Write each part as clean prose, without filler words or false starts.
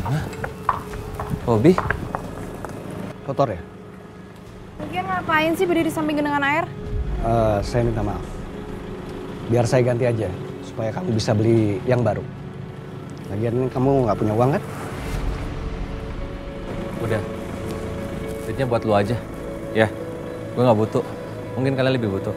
Hobi? Kotor ya? Mungkin ngapain sih berdiri di samping genangan air? Saya minta maaf. Biar saya ganti aja, supaya kamu bisa beli yang baru. Lagian kamu nggak punya uang kan? Udah, duitnya buat lu aja. Ya, gue nggak butuh. Mungkin kalian lebih butuh.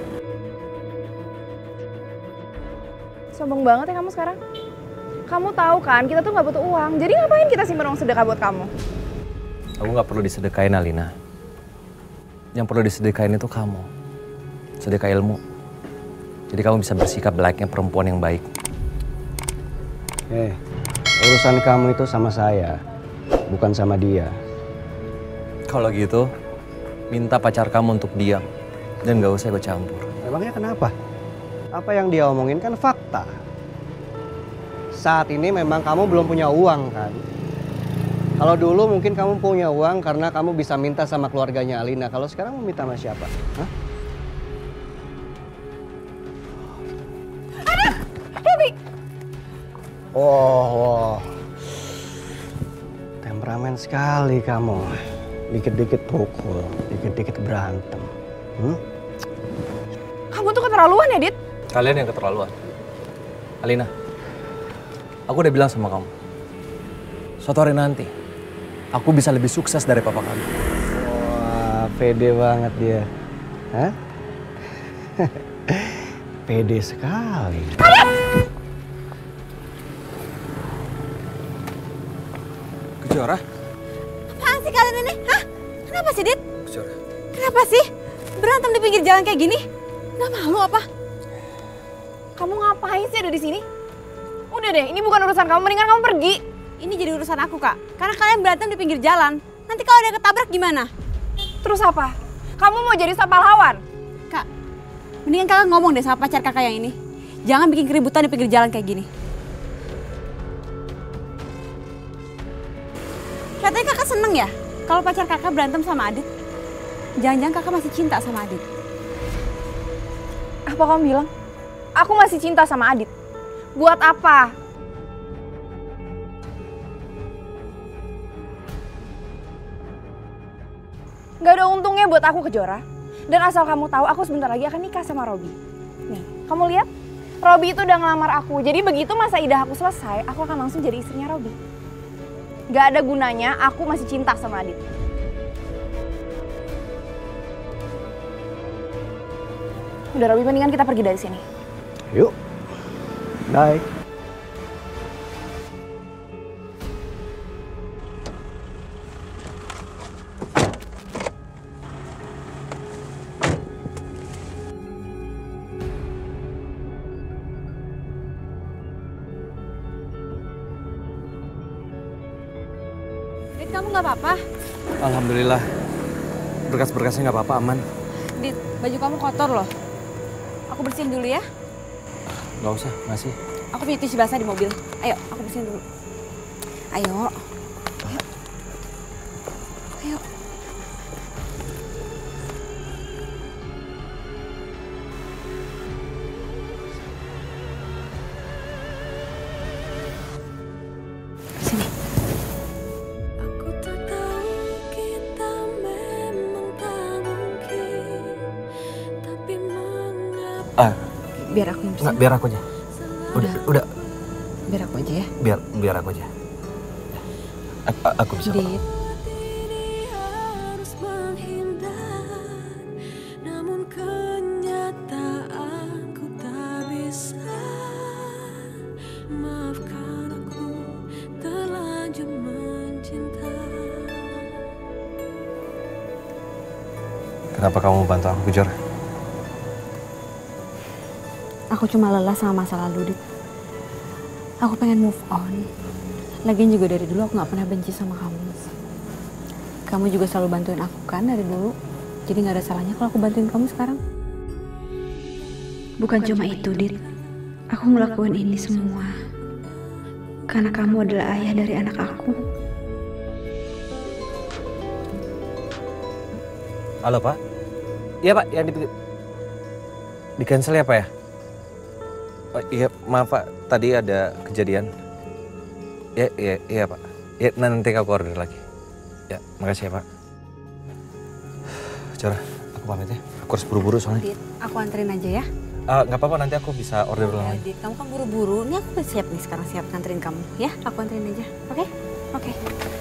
Sombong banget ya kamu sekarang. Kamu tahu kan, kita tuh nggak butuh uang. Jadi ngapain kita simpen uang sedekah buat kamu? Aku nggak perlu disedekain, Alina. Yang perlu disedekain itu kamu. Sedekah ilmu. Jadi kamu bisa bersikap layaknya perempuan yang baik. Urusan kamu itu sama saya, bukan sama dia. Kalau gitu, minta pacar kamu untuk diam. Dan gak usah ikut campur. Emangnya kenapa? Apa yang dia omongin kan fakta. Saat ini memang kamu belum punya uang kan? Kalau dulu mungkin kamu punya uang karena kamu bisa minta sama keluarganya Alina. Kalau sekarang mau minta sama siapa? Hah? Robi! Oh, temperamen sekali kamu. Dikit-dikit pukul, dikit-dikit berantem. Kamu tuh keterlaluan ya, Dit? Kalian yang keterlaluan. Alina, aku udah bilang sama kamu. Suatu hari nanti, aku bisa lebih sukses dari papa kamu. Wah, pede banget dia. Hah? Pede sekali. Kejora? Apaan sih kalian ini? Hah? Kenapa sih, Dit? Kejora. Kenapa sih? Berantem di pinggir jalan kayak gini? Nggak malu apa? Kamu ngapain sih ada di sini? Udah deh, ini bukan urusan kamu, mendingan kamu pergi. Ini jadi urusan aku, Kak. Karena kalian berantem di pinggir jalan. Nanti kalau ada ketabrak gimana? Terus apa? Kamu mau jadi pahlawan? Kak, mendingan kakak ngomong deh sama pacar kakak yang ini. Jangan bikin keributan di pinggir jalan kayak gini. Katanya kakak seneng ya kalau pacar kakak berantem sama Adit. Jangan-jangan kakak masih cinta sama Adit. Apa kamu bilang? Aku masih cinta sama Adit. Buat apa? Gak ada untungnya buat aku, Kejora. Dan asal kamu tahu, aku sebentar lagi akan nikah sama Robi. Nih, kamu lihat? Robi itu udah ngelamar aku. Jadi begitu masa idah aku selesai, aku akan langsung jadi istrinya Robi. Gak ada gunanya, aku masih cinta sama Adit. Udah Robi, mendingan kita pergi dari sini. Yuk. Bye. Dit, kamu nggak apa-apa? Alhamdulillah. Berkas-berkasnya nggak apa-apa, aman. Dit, baju kamu kotor loh. Aku bersihin dulu ya. Nggak usah, masih. Aku punya tisu basah di mobil. Ayo, aku bersihin dulu. Ayo. Ayo. Ayo. Sini. Aku tak tahu kita memang tak mungkin, tapi mengapa? Biar aku yang bersihin. Nggak, biar aku aja. Udah. Biar aku aja ya. Biar aku aja. Aku bisa. Dit. Ini harus menghindar, namun kenyataanku tak bisa. Maafkan aku terlanjur mencinta. Kenapa kamu bantu aku, Kejora? Aku cuma lelah sama masa lalu, Dit. Aku pengen move on. Lagian juga dari dulu aku gak pernah benci sama kamu. Kamu juga selalu bantuin aku kan dari dulu. Jadi gak ada salahnya kalau aku bantuin kamu sekarang. Bukan cuma itu, Dit. Aku ngelakuin ini semua karena kamu adalah ayah dari anak aku. Halo, Pak. Iya, Pak. Yang di cancel ya, Pak ya? Oh, iya, maaf Pak, tadi ada kejadian. Iya Pak. Ya, nanti aku order lagi. Ya, makasih ya, Pak. Jora, aku pamit ya. Aku harus buru-buru soalnya. Dit, aku anterin aja ya. Nggak apa-apa, nanti aku bisa order ulang Ya, lagi. Dit, kamu kan buru-buru. Ini aku udah siap nih sekarang, siap nganterin kamu. Ya, aku anterin aja. Oke? Oke.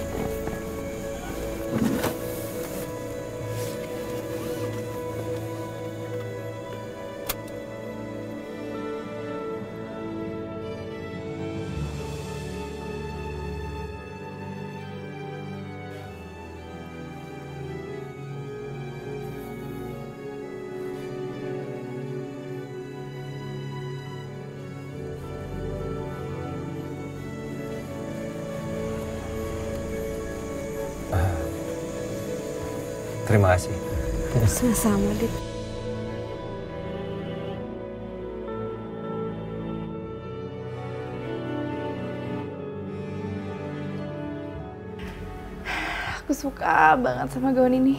Terima kasih. Sama-sama, Dit. Aku suka banget sama gaun ini.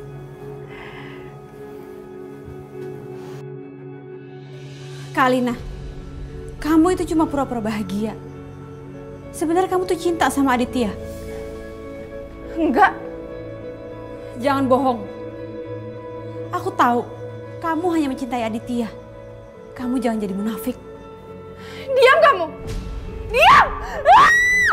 Kak Alina, kamu itu cuma pura-pura bahagia. Sebenarnya kamu tuh cinta sama Aditya. Enggak. Jangan bohong. Aku tahu kamu hanya mencintai Aditya. Kamu jangan jadi munafik. Diam kamu. Diam. Ah!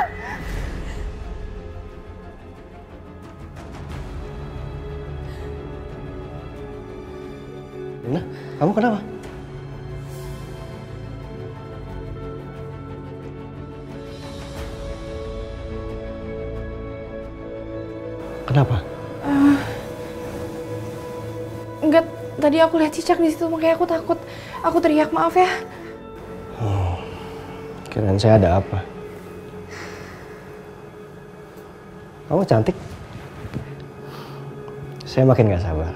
Lina, kamu kenapa? Kenapa? Enggak, tadi aku lihat cicak di situ makanya aku takut. Aku teriak, maaf ya. Kirain saya ada apa? Kamu cantik. Saya makin gak sabar.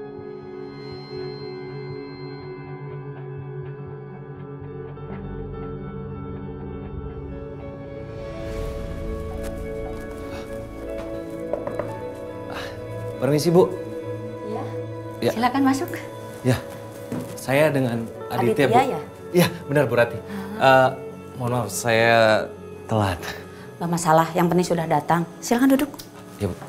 Permisi, Bu. Ya. Silakan masuk. Ya, saya dengan Aditya, Bu. Ya? Iya, benar Bu Rati. Mohon maaf, saya telat. Gak masalah, yang penting sudah datang. Silakan duduk. Ya, Bu.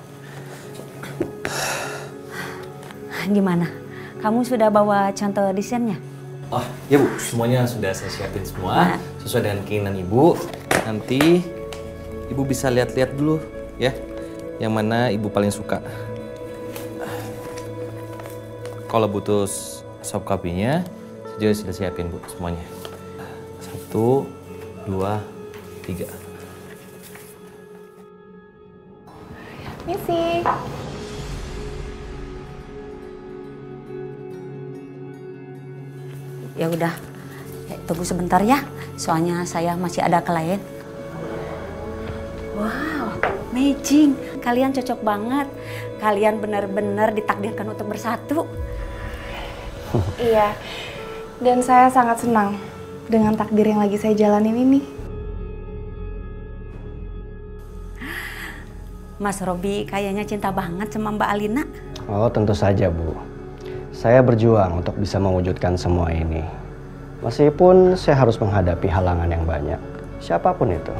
Gimana? Kamu sudah bawa contoh desainnya? Oh, ya Bu, semuanya sudah saya siapin semua. Sesuai dengan keinginan Ibu. Nanti Ibu bisa lihat-lihat dulu ya. Yang mana Ibu paling suka. Kalau butuh soft copy-nya, saya juga sudah siapin Bu semuanya. 1, 2, 3. Misi. Ya udah, tunggu sebentar ya. Soalnya saya masih ada klien. Wow, matching. Kalian cocok banget. Kalian benar-benar ditakdirkan untuk bersatu. Iya, dan saya sangat senang dengan takdir yang lagi saya jalanin ini. Mas Robi kayaknya cinta banget sama Mbak Alina. Oh, tentu saja, Bu. Saya berjuang untuk bisa mewujudkan semua ini. Meskipun saya harus menghadapi halangan yang banyak. Siapapun itu.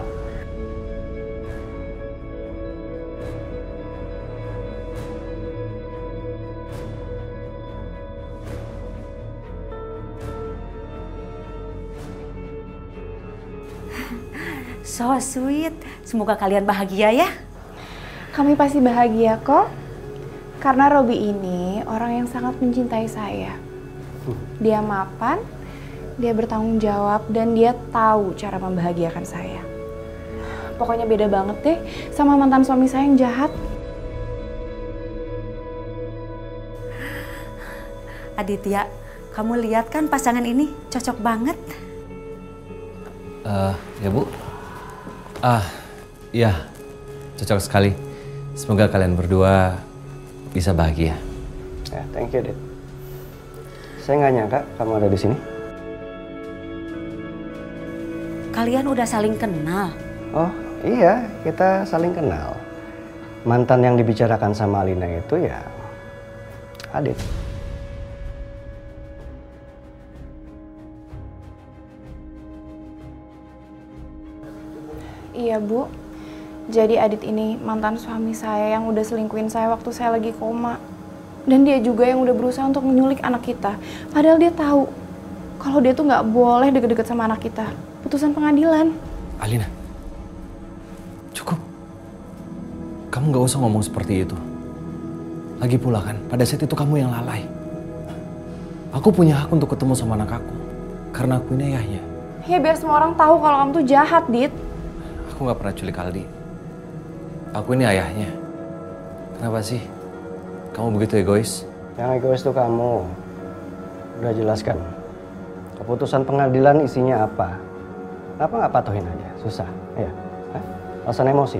So sweet. Semoga kalian bahagia ya. Kami pasti bahagia kok. Karena Robi ini orang yang sangat mencintai saya. Dia mapan, dia bertanggung jawab, dan dia tahu cara membahagiakan saya. Pokoknya beda banget deh sama mantan suami saya yang jahat. Aditya, kamu lihat kan pasangan ini cocok banget. Ya Bu. Iya, cocok sekali. Semoga kalian berdua bisa bahagia. Ya, thank you, Dit. Saya nggak nyangka kamu ada di sini. Kalian udah saling kenal. Oh, iya, kita saling kenal. Mantan yang dibicarakan sama Alina itu ya Adit. Iya, Bu. Jadi Adit ini mantan suami saya yang udah selingkuhin saya waktu saya lagi koma. Dan dia juga yang udah berusaha untuk menyulik anak kita. Padahal dia tahu kalau dia tuh nggak boleh deket-deket sama anak kita. Putusan pengadilan. Alina, cukup. Kamu gak usah ngomong seperti itu. Lagi pula kan, pada saat itu kamu yang lalai. Aku punya hak untuk ketemu sama anak aku. Karena aku ini ayahnya. Ya biar semua orang tahu kalau kamu tuh jahat, Dit. Aku gak pernah culik Aldi. Aku ini ayahnya. Kenapa sih? Kamu begitu egois? Yang egois tuh kamu. Udah jelaskan. Keputusan pengadilan isinya apa? Kenapa nggak patuhin aja? Susah, ya? Hah? Alasan emosi?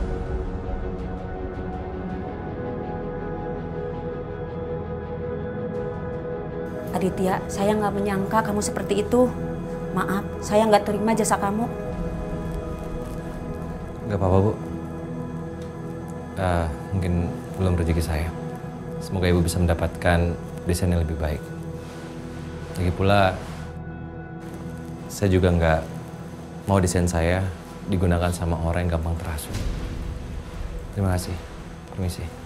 Aditya, saya nggak menyangka kamu seperti itu. Maaf, saya nggak terima jasa kamu. Gak apa-apa, Bu. Mungkin belum rezeki saya. Semoga Ibu bisa mendapatkan desain yang lebih baik. Lagi pula, saya juga nggak mau desain saya digunakan sama orang yang gampang terhasut. Terima kasih. Permisi.